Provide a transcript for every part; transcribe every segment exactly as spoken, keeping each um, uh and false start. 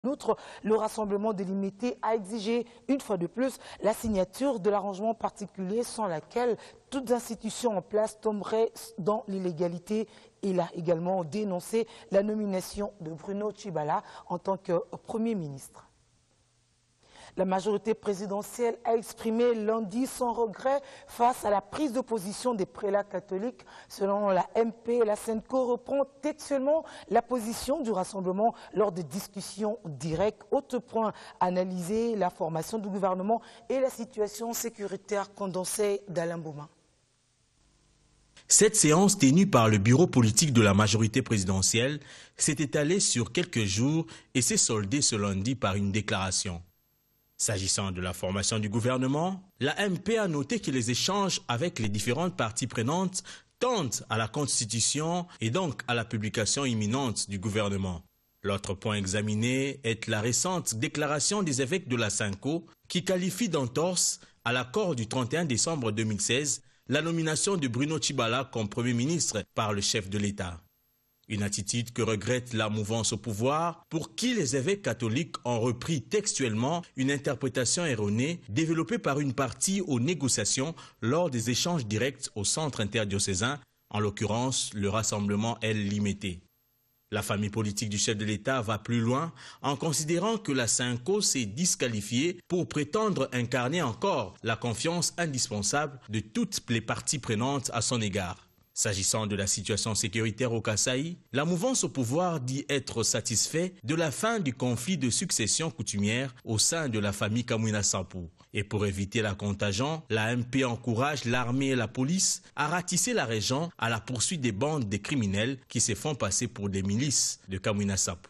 En outre, le rassemblement délimité a exigé, une fois de plus, la signature de l'arrangement particulier sans laquelle toutes institutions en place tomberaient dans l'illégalité. Il a également dénoncé la nomination de Bruno Tshibala en tant que Premier ministre. La majorité présidentielle a exprimé lundi son regret face à la prise de position des prélats catholiques. Selon la M P, la SENCO reprend textuellement la position du rassemblement lors de discussions directes. Autre point, analyser la formation du gouvernement et la situation sécuritaire condensée d'Alain Bouma. Cette séance tenue par le bureau politique de la majorité présidentielle s'est étalée sur quelques jours et s'est soldée ce lundi par une déclaration. S'agissant de la formation du gouvernement, la M P a noté que les échanges avec les différentes parties prenantes tendent à la constitution et donc à la publication imminente du gouvernement. L'autre point examiné est la récente déclaration des évêques de la SENCO qui qualifie d'entorse à l'accord du trente et un décembre deux mille seize la nomination de Bruno Tshibala comme Premier ministre par le chef de l'État. Une attitude que regrette la mouvance au pouvoir, pour qui les évêques catholiques ont repris textuellement une interprétation erronée développée par une partie aux négociations lors des échanges directs au centre interdiocésain, en l'occurrence le rassemblement El Limité. La famille politique du chef de l'État va plus loin en considérant que la SENCO s'est disqualifiée pour prétendre incarner encore la confiance indispensable de toutes les parties prenantes à son égard. S'agissant de la situation sécuritaire au Kasaï, la mouvance au pouvoir dit être satisfait de la fin du conflit de succession coutumière au sein de la famille Kamwina Sampou. Et pour éviter la contagion, la M P encourage l'armée et la police à ratisser la région à la poursuite des bandes de criminels qui se font passer pour des milices de Kamwina Sampou.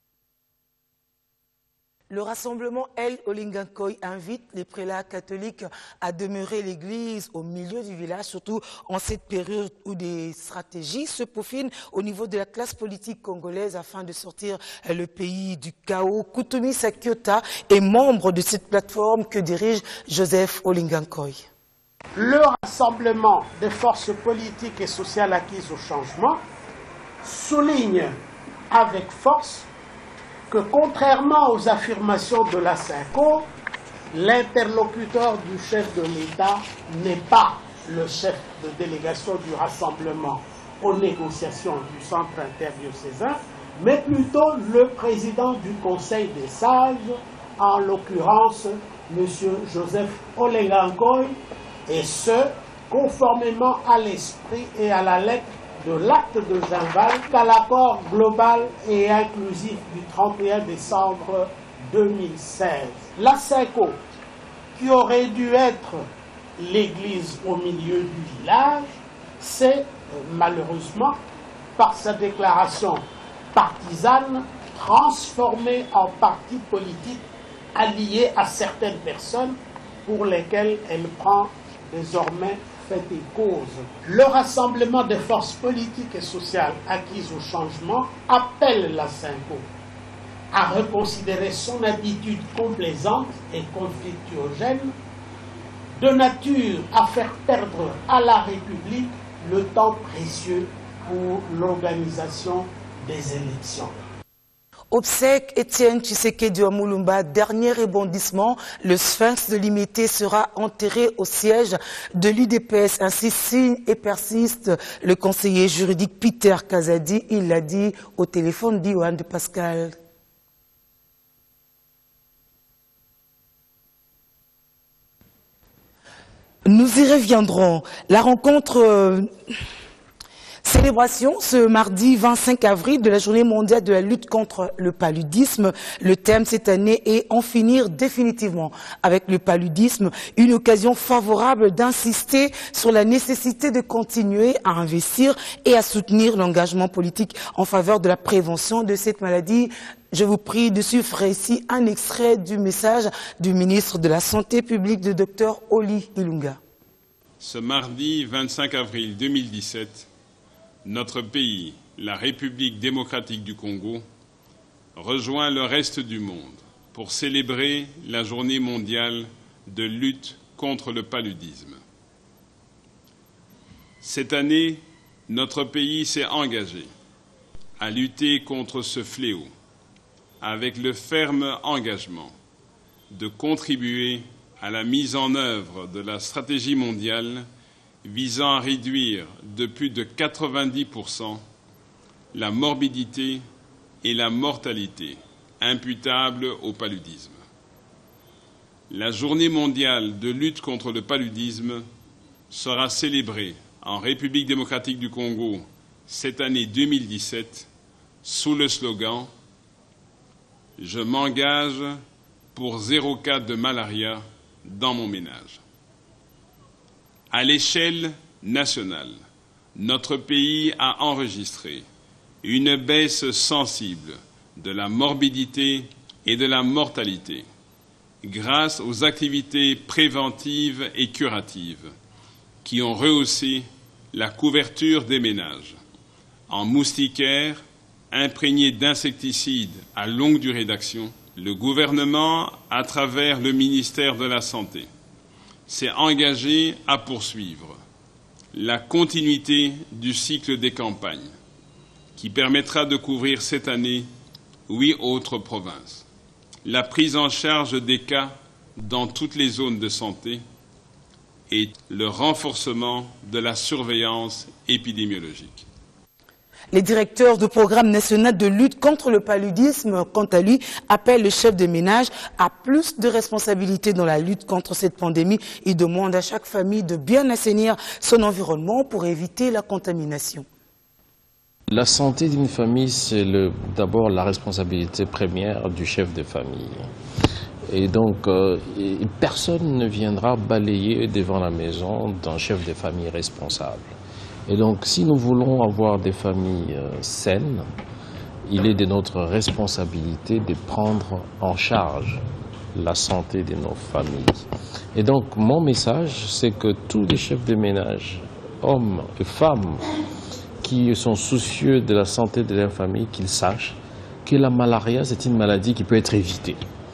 Le rassemblement El Olingankoy invite les prélats catholiques à demeurer l'église au milieu du village, surtout en cette période où des stratégies se peaufinent au niveau de la classe politique congolaise afin de sortir le pays du chaos. Koutoumi Sakiota est membre de cette plateforme que dirige Joseph Olingankoy. Le rassemblement des forces politiques et sociales acquises au changement souligne avec force que contrairement aux affirmations de la SENCO, l'interlocuteur du chef de l'État n'est pas le chef de délégation du rassemblement aux négociations du centre interdiocésain, mais plutôt le président du Conseil des sages, en l'occurrence M. Joseph Olingankoy, et ce, conformément à l'esprit et à la lettre de l'acte de Ginval qu'à l'accord global et inclusif du trente et un décembre deux mille seize. La SENCO, qui aurait dû être l'église au milieu du village, s'est malheureusement, par sa déclaration partisane, transformée en parti politique allié à certaines personnes pour lesquelles elle prend désormais fait et cause. Le rassemblement des forces politiques et sociales acquises au changement appelle la SENCO à reconsidérer son attitude complaisante et conflictuogène, de nature à faire perdre à la République le temps précieux pour l'organisation des élections. Obsèque Étienne Tshisekedi Mulumba, dernier rebondissement, le sphinx de l'Imité sera enterré au siège de l'U D P S. Ainsi signe et persiste le conseiller juridique Peter Kazadi. Il l'a dit au téléphone d'Yohan de Pascal. Nous y reviendrons. La rencontre... Euh... Célébration ce mardi vingt-cinq avril de la journée mondiale de la lutte contre le paludisme. Le thème cette année est « En finir définitivement avec le paludisme », une occasion favorable d'insister sur la nécessité de continuer à investir et à soutenir l'engagement politique en faveur de la prévention de cette maladie. Je vous prie de suivre ici un extrait du message du ministre de la Santé publique, le docteur Oli Ilunga. Ce mardi vingt-cinq avril deux mille dix-sept, notre pays, la République démocratique du Congo, rejoint le reste du monde pour célébrer la journée mondiale de lutte contre le paludisme. Cette année, notre pays s'est engagé à lutter contre ce fléau avec le ferme engagement de contribuer à la mise en œuvre de la stratégie mondiale visant à réduire de plus de quatre-vingt-dix pour cent la morbidité et la mortalité imputables au paludisme. La journée mondiale de lutte contre le paludisme sera célébrée en République démocratique du Congo cette année deux mille dix-sept sous le slogan « Je m'engage pour zéro cas de malaria dans mon ménage ». À l'échelle nationale, notre pays a enregistré une baisse sensible de la morbidité et de la mortalité grâce aux activités préventives et curatives qui ont rehaussé la couverture des ménages en moustiquaires imprégnés d'insecticides à longue durée d'action. Le gouvernement, à travers le ministère de la Santé, s'est engagé à poursuivre la continuité du cycle des campagnes qui permettra de couvrir cette année huit autres provinces. La prise en charge des cas dans toutes les zones de santé et le renforcement de la surveillance épidémiologique. Les directeurs du programme national de lutte contre le paludisme, quant à lui, appellent le chef de ménage à plus de responsabilités dans la lutte contre cette pandémie. Il demande à chaque famille de bien assainir son environnement pour éviter la contamination. La santé d'une famille, c'est d'abord la responsabilité première du chef de famille. Et donc, euh, et personne ne viendra balayer devant la maison d'un chef de famille responsable. Et donc, si nous voulons avoir des familles euh, saines, il est de notre responsabilité de prendre en charge la santé de nos familles. Et donc, mon message, c'est que tous les chefs de ménage, hommes et femmes, qui sont soucieux de la santé de leur famille, qu'ils sachent que la malaria, c'est une maladie qui peut être évitée.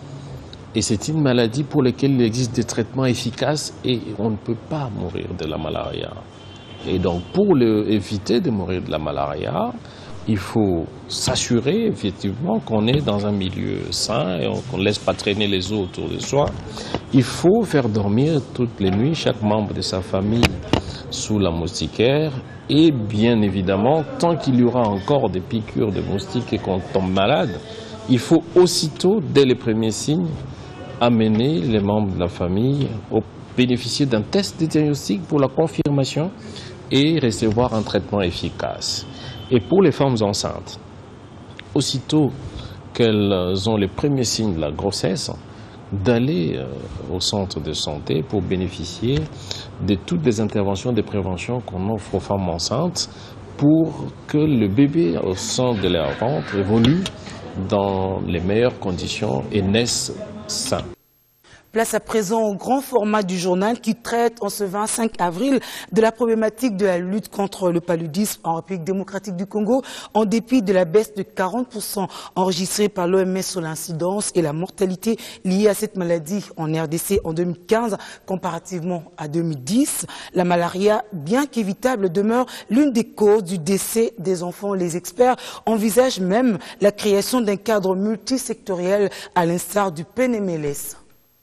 Et c'est une maladie pour laquelle il existe des traitements efficaces et on ne peut pas mourir de la malaria. Et donc, pour le, éviter de mourir de la malaria, il faut s'assurer effectivement qu'on est dans un milieu sain et qu'on ne laisse pas traîner les eaux autour de soi. Il faut faire dormir toutes les nuits chaque membre de sa famille sous la moustiquaire. Et bien évidemment, tant qu'il y aura encore des piqûres de moustiques et qu'on tombe malade, il faut aussitôt, dès les premiers signes, amener les membres de la famille au bénéficier d'un test de diagnostic pour la confirmation et recevoir un traitement efficace. Et pour les femmes enceintes, aussitôt qu'elles ont les premiers signes de la grossesse, d'aller euh, au centre de santé pour bénéficier de toutes les interventions de prévention qu'on offre aux femmes enceintes pour que le bébé au sein de leur ventre évolue dans les meilleures conditions et naisse sain. Place à présent au grand format du journal qui traite en ce vingt-cinq avril de la problématique de la lutte contre le paludisme en République démocratique du Congo, en dépit de la baisse de quarante pour cent enregistrée par l'O M S sur l'incidence et la mortalité liée à cette maladie en R D C en deux mille quinze comparativement à deux mille dix. La malaria, bien qu'évitable, demeure l'une des causes du décès des enfants. Les experts envisagent même la création d'un cadre multisectoriel à l'instar du P N M L S.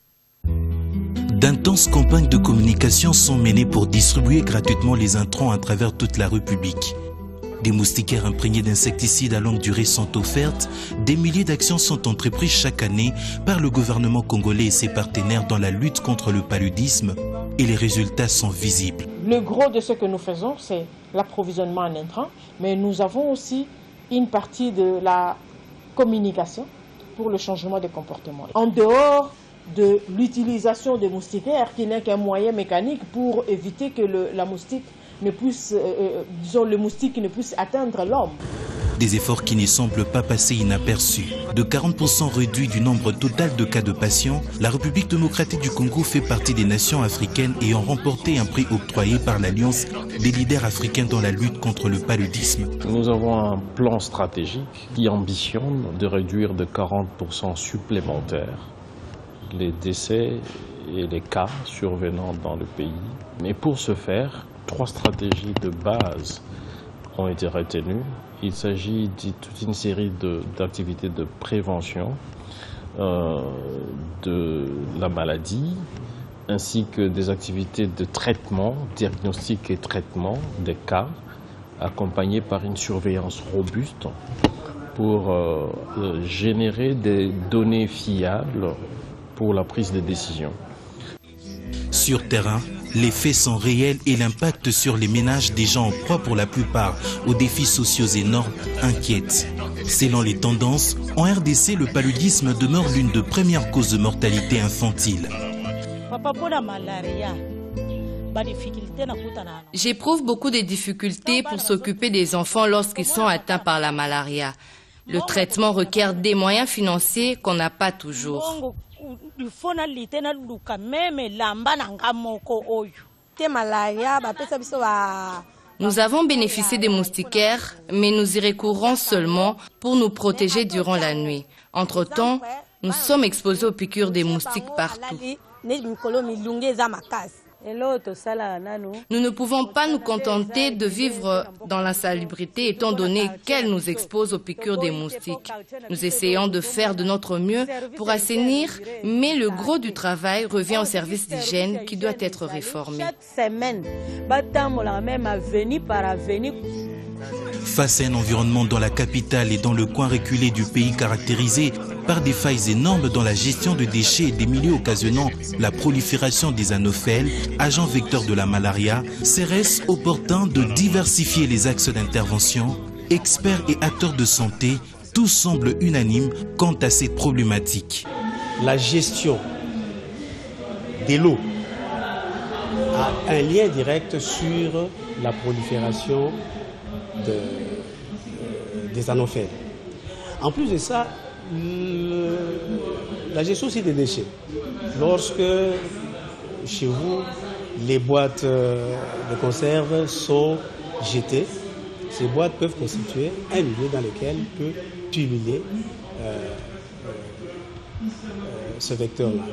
D'intenses campagnes de communication sont menées pour distribuer gratuitement les intrants à travers toute la République. Des moustiquaires imprégnés d'insecticides à longue durée sont offertes. Des milliers d'actions sont entreprises chaque année par le gouvernement congolais et ses partenaires dans la lutte contre le paludisme et les résultats sont visibles. Le gros de ce que nous faisons, c'est l'approvisionnement en intrants, mais nous avons aussi une partie de la communication pour le changement de comportement. En dehors de l'utilisation des moustiquaires qui n'est qu'un moyen mécanique pour éviter que le, la moustique ne puisse, euh, disons, le moustique ne puisse atteindre l'homme. Des efforts qui ne semblent pas passer inaperçus. De quarante pour cent réduit du nombre total de cas de patients, la République démocratique du Congo fait partie des nations africaines ayant remporté un prix octroyé par l'Alliance des leaders africains dans la lutte contre le paludisme. Nous avons un plan stratégique qui ambitionne de réduire de quarante pour cent supplémentaires les décès et les cas survenant dans le pays. Mais pour ce faire, trois stratégies de base ont été retenus. Il s'agit de toute une série d'activités de, de prévention euh, de la maladie, ainsi que des activités de traitement, diagnostic et traitement des cas, accompagnées par une surveillance robuste pour euh, générer des données fiables pour la prise de décision. Sur terrain, les faits sont réels et l'impact sur les ménages des gens en proie pour la plupart aux défis sociaux énormes inquiète. Selon les tendances, en R D C, le paludisme demeure l'une des premières causes de mortalité infantile. J'éprouve beaucoup de difficultés pour s'occuper des enfants lorsqu'ils sont atteints par la malaria. Le traitement requiert des moyens financiers qu'on n'a pas toujours. Nous avons bénéficié des moustiquaires, mais nous y recourons seulement pour nous protéger durant la nuit. Entre-temps, nous sommes exposés aux piqûres des moustiques partout. Nous ne pouvons pas nous contenter de vivre dans l'insalubrité étant donné qu'elle nous expose aux piqûres des moustiques. Nous essayons de faire de notre mieux pour assainir, mais le gros du travail revient au service d'hygiène qui doit être réformé. Face à un environnement dans la capitale et dans le coin reculé du pays caractérisé par des failles énormes dans la gestion de déchets et des milieux occasionnant la prolifération des anophèles, agents vecteurs de la malaria, serait-ce opportun de diversifier les axes d'intervention? Experts et acteurs de santé, tous semblent unanimes quant à cette problématique. La gestion de l'eau a un lien direct sur la prolifération de, euh, des anophèles. En plus de ça, le, la gestion aussi des déchets. Lorsque chez vous, les boîtes de conserve sont jetées, ces boîtes peuvent constituer un milieu dans lequel peut cumuler euh, euh, ce vecteur-là.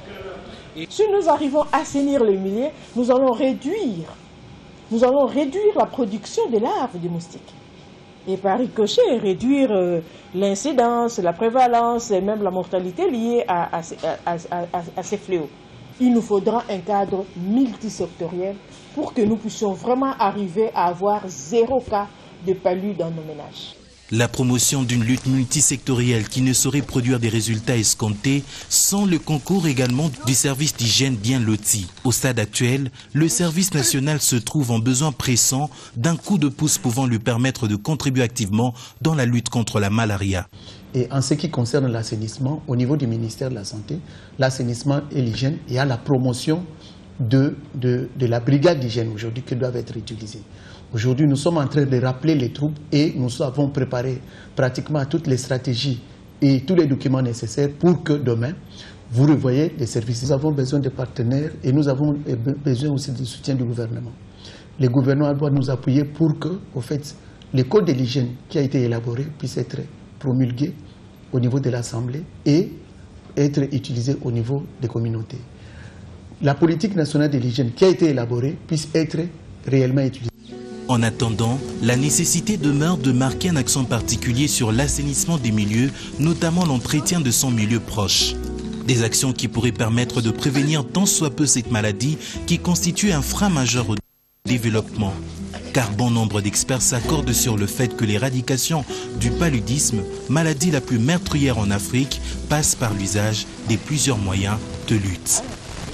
Si nous arrivons à assainir le milieu, nous allons réduire, nous allons réduire la production de larves de moustiques. Et par ricochet, réduire euh, l'incidence, la prévalence et même la mortalité liée à, à, à, à, à ces fléaux. Il nous faudra un cadre multisectoriel pour que nous puissions vraiment arriver à avoir zéro cas de palu dans nos ménages. La promotion d'une lutte multisectorielle qui ne saurait produire des résultats escomptés sans le concours également du service d'hygiène bien loti. Au stade actuel, le service national se trouve en besoin pressant d'un coup de pouce pouvant lui permettre de contribuer activement dans la lutte contre la malaria. Et en ce qui concerne l'assainissement, au niveau du ministère de la Santé, l'assainissement et l'hygiène, il y a la promotion de, de, de la brigade d'hygiène aujourd'hui qui doivent être utilisées. Aujourd'hui, nous sommes en train de rappeler les troupes et nous avons préparé pratiquement toutes les stratégies et tous les documents nécessaires pour que demain, vous revoyez les services. Nous avons besoin de partenaires et nous avons besoin aussi du soutien du gouvernement. Le gouvernement doit nous appuyer pour que, au fait, le code de l'hygiène qui a été élaboré puisse être promulgué au niveau de l'Assemblée et être utilisé au niveau des communautés. La politique nationale de l'hygiène qui a été élaborée puisse être réellement utilisée. En attendant, la nécessité demeure de marquer un accent particulier sur l'assainissement des milieux, notamment l'entretien de son milieu proche. Des actions qui pourraient permettre de prévenir tant soit peu cette maladie qui constitue un frein majeur au développement. Car bon nombre d'experts s'accordent sur le fait que l'éradication du paludisme, maladie la plus meurtrière en Afrique, passe par l'usage des plusieurs moyens de lutte.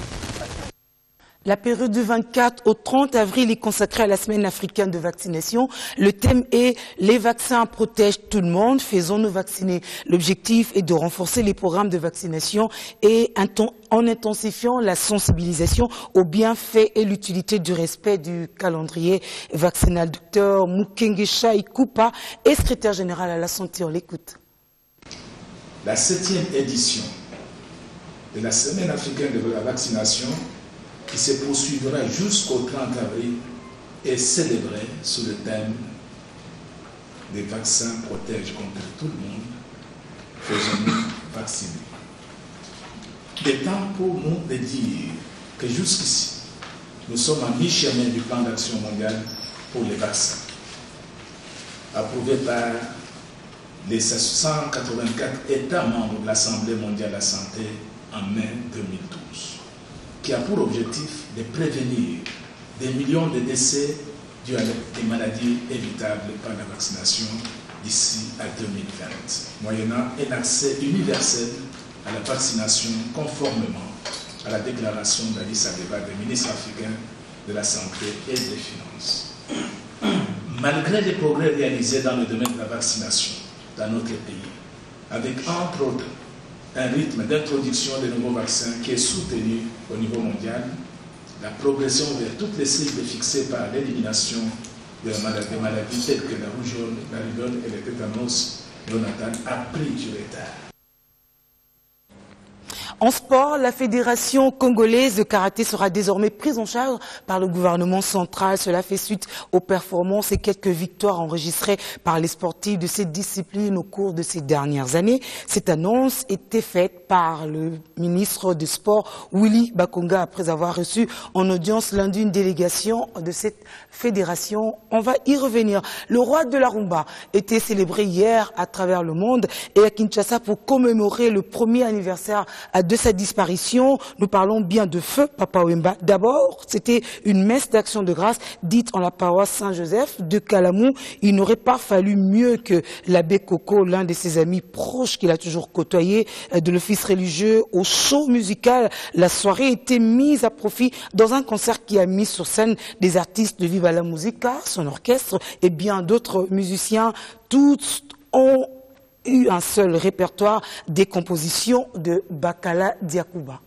La période du vingt-quatre au trente avril est consacrée à la semaine africaine de vaccination. Le thème est « Les vaccins protègent tout le monde, faisons-nous vacciner ». L'objectif est de renforcer les programmes de vaccination et en intensifiant la sensibilisation aux bienfaits et l'utilité du respect du calendrier vaccinal. Docteur Mukengesha Ikupa est secrétaire général à la santé. On l'écoute. La septième édition de la semaine africaine de la vaccination qui se poursuivra jusqu'au trente avril est célébrée sous le thème « Des vaccins protègent contre tout le monde, faisons-nous vacciner ». Il est temps pour nous de dire que jusqu'ici, nous sommes à mi-chemin du plan d'action mondial pour les vaccins. approuvé par les cent quatre-vingt-quatre États membres de l'Assemblée mondiale de la santé en mai deux mille douze, qui a pour objectif de prévenir des millions de décès dus à des maladies évitables par la vaccination d'ici à deux mille vingt, moyennant un accès universel à la vaccination conformément à la déclaration d'Addis Abeba des ministres africains de la santé et des finances. Malgré les progrès réalisés dans le domaine de la vaccination dans notre pays, avec entre autres un rythme d'introduction de nouveaux vaccins qui est soutenu au niveau mondial, la progression vers toutes les cibles fixées par l'élimination des maladies telles que la rougeole, la rubéole et le tétanos néonatal a pris du retard. En sport, la Fédération congolaise de karaté sera désormais prise en charge par le gouvernement central. Cela fait suite aux performances et quelques victoires enregistrées par les sportifs de cette discipline au cours de ces dernières années. Cette annonce était faite par le ministre du Sport, Willy Bakonga, après avoir reçu en audience lundi une délégation de cette fédération. On va y revenir. Le roi de la rumba était célébré hier à travers le monde et à Kinshasa pour commémorer le premier anniversaire de sa disparition. Nous parlons bien de Feu Papa Wemba. D'abord, c'était une messe d'action de grâce dite en la paroisse Saint-Joseph de Kalamou. Il n'aurait pas fallu mieux que l'abbé Coco, l'un de ses amis proches qu'il a toujours côtoyé, de l'office religieux au show musical. La soirée était mise à profit dans un concert qui a mis sur scène des artistes de Viva la Musica, son orchestre et bien d'autres musiciens. Tous ont eu un seul répertoire des compositions de Bakala Diakouba.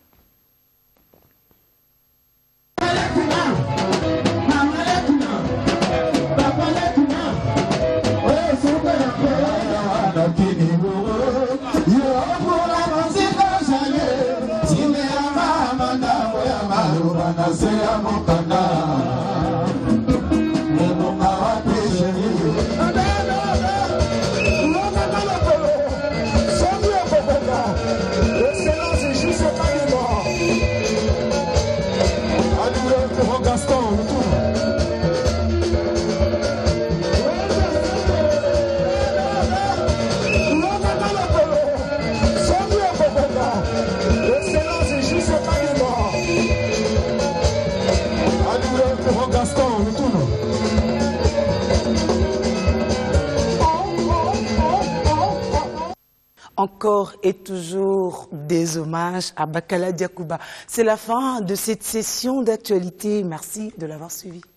Encore et toujours des hommages à Bakala Diakouba. C'est la fin de cette session d'actualité. Merci de l'avoir suivi.